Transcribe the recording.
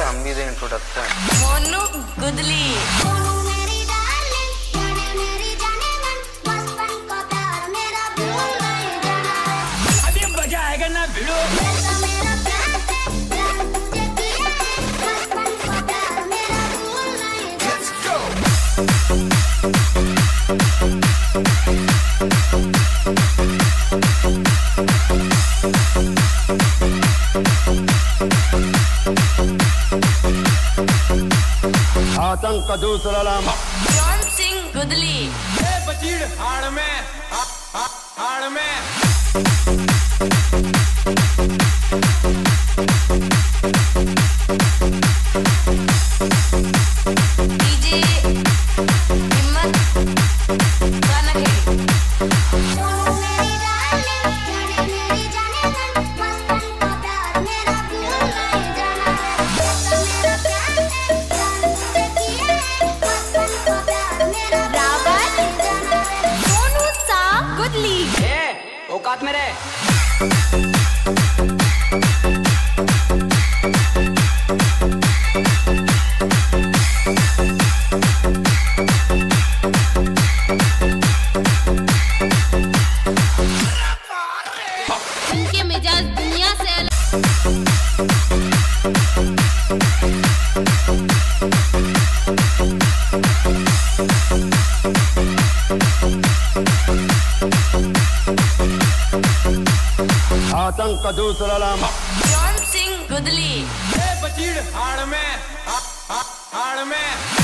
हम भी दे इंट्रोडक्शन। मोनू गुदली। अभी मजा आएगा ना भिड़ो। आतंक दूसरा लामा जॉन सिंह गुदली। बचीड़ हाड़ में हाड़ में डीजे हिम्मत गाना खेली। औकात में रहे। उनके मिजाज दुनिया से आतंक दूसरा लामा जॉन सिंह गुदली। बचीड़ हाड़ में हाड़ में